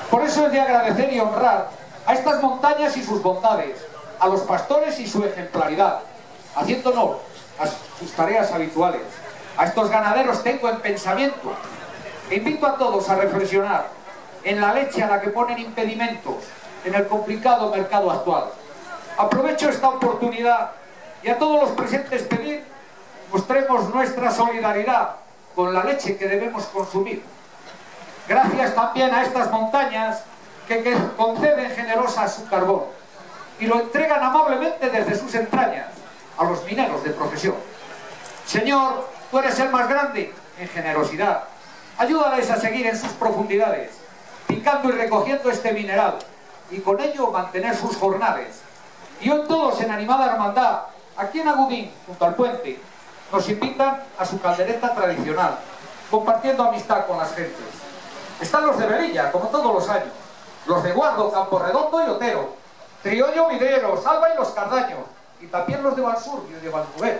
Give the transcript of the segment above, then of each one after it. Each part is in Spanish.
Por eso es de agradecer y honrar a estas montañas y sus bondades, a los pastores y su ejemplaridad, haciendo honor a sus tareas habituales. A estos ganaderos tengo en pensamiento. E invito a todos a reflexionar en la leche a la que ponen impedimentos en el complicado mercado actual. Aprovecho esta oportunidad y a todos los presentes pedir, mostremos nuestra solidaridad con la leche que debemos consumir. Gracias también a estas montañas que conceden generosa su carbón y lo entregan amablemente desde sus entrañas a los mineros de profesión. Señor, tú eres el más grande en generosidad. Ayúdales a seguir en sus profundidades, picando y recogiendo este mineral, y con ello mantener sus jornales. Y hoy todos en animada hermandad, aquí en Agudín, junto al puente, nos invitan a su caldereta tradicional, compartiendo amistad con las gentes. Están los de Velilla, como todos los años, los de Guardo, Camporredondo y Otero, Triollo, Videros, Alba y los Cardaños, y también los de Valsur y de Valcubero.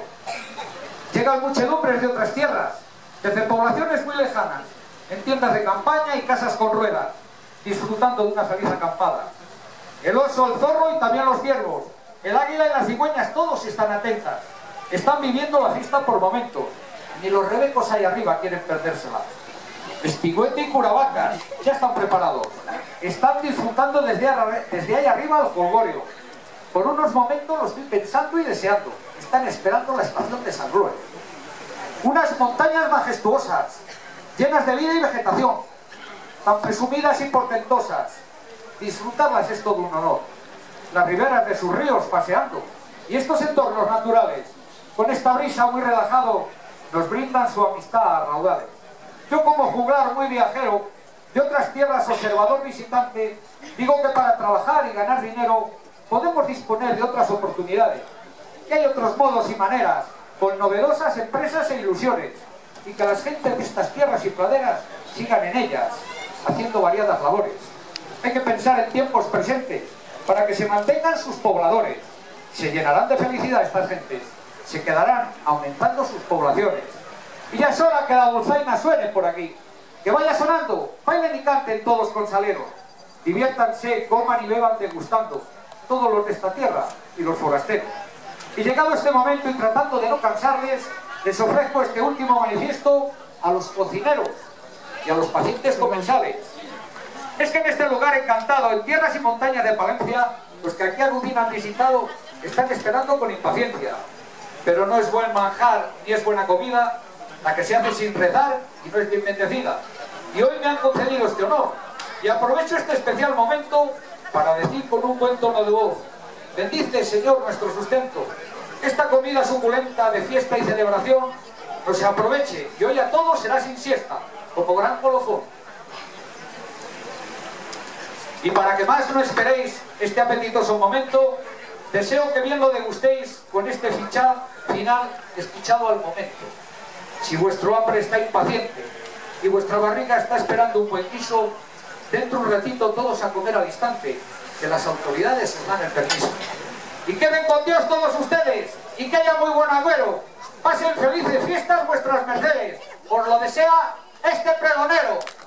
Llegan muchedumbres de otras tierras, desde poblaciones muy lejanas, en tiendas de campaña y casas con ruedas, disfrutando de una feliz acampada. El oso, el zorro y también los ciervos, el águila y las cigüeñas, todos están atentas. Están viviendo la fiesta por momentos. Ni los rebecos ahí arriba quieren perdérsela. Espigüete y Curavacas ya están preparados. Están disfrutando desde ahí arriba el jolgorio. Por unos momentos lo estoy pensando y deseando. Están esperando la estación de San Luis. Unas montañas majestuosas, llenas de vida y vegetación, tan presumidas y portentosas. Disfrutarlas es todo un honor. Las riberas de sus ríos paseando y estos entornos naturales, con esta brisa muy relajado, nos brindan su amistad a raudales. Yo, como juglar muy viajero, de otras tierras observador visitante, digo que para trabajar y ganar dinero podemos disponer de otras oportunidades, que hay otros modos y maneras, con novedosas empresas e ilusiones, y que las gentes de estas tierras y praderas sigan en ellas, haciendo variadas labores. Hay que pensar en tiempos presentes, para que se mantengan sus pobladores. Se llenarán de felicidad estas gentes, se quedarán aumentando sus poblaciones. Y ya es hora que la dulzaina suene por aquí, que vaya sonando, bailen y canten todos con salero. Diviértanse, coman y beban degustando, todos los de esta tierra y los forasteros. Y llegado este momento y tratando de no cansarles, les ofrezco este último manifiesto a los cocineros y a los pacientes comensales. Es que en este lugar encantado, en tierras y montañas de Palencia, los que aquí a Agudín han visitado están esperando con impaciencia. Pero no es buen manjar ni es buena comida la que se hace sin rezar y no es bien bendecida. Y hoy me han concedido este honor y aprovecho este especial momento para decir con un buen tono de voz: bendice, Señor, nuestro sustento. Esta comida suculenta de fiesta y celebración no se aproveche y hoy a todos será sin siesta, como gran colofón. Y para que más no esperéis este apetitoso momento, deseo que bien lo degustéis con este final escuchado al momento. Si vuestro hambre está impaciente y vuestra barriga está esperando un buen guiso, dentro un ratito todos a comer al instante, que las autoridades os dan el permiso. Y queden con Dios todos ustedes, y que haya muy buen agüero. Pasen felices fiestas vuestras mercedes, os lo desea este pregonero.